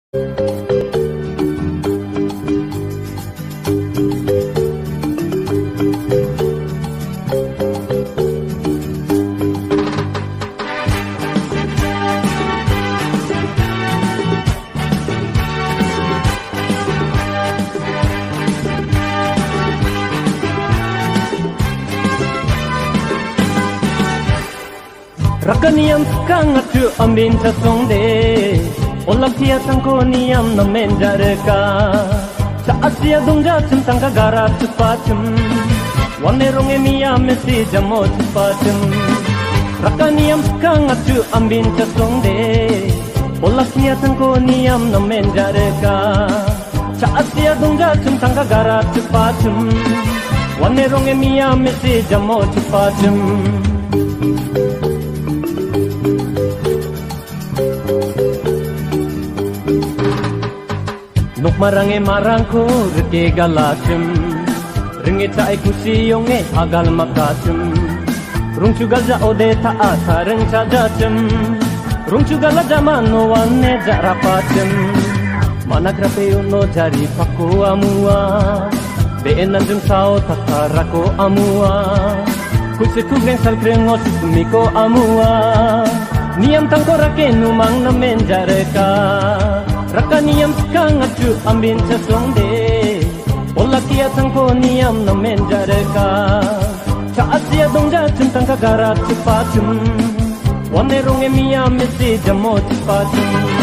Rakaniam kang atu ambin sasongde olak tia tangko niam no menjareka sa asia dongja tangka gara cepacem wane ronge mia mesi jamo cepacem Rakaniam kang atu ambin sasongde olak tia tangko niam no menjareka sa asia dongja tangka gara cepacem wane ronge mia mesi jamo cepacem Nuk marange marangko reke galacem Ringe tae kusiyonge agal makacem Rung chugal ja ode taa sareng chajacem Rung chugal ja mano wane jarapacem Manak rapeo no jari pako amua Beenan jeng sao takarako amua Kuse kugreng sal krengo susumiko amua Niam tangko rake numang na menjareka Rakaniam kang atu ambin sasongde Ola kia tangko niam na menjareka Ca asia dongja tangka gara cepacem Wane ronge mia mesi jamo cepacem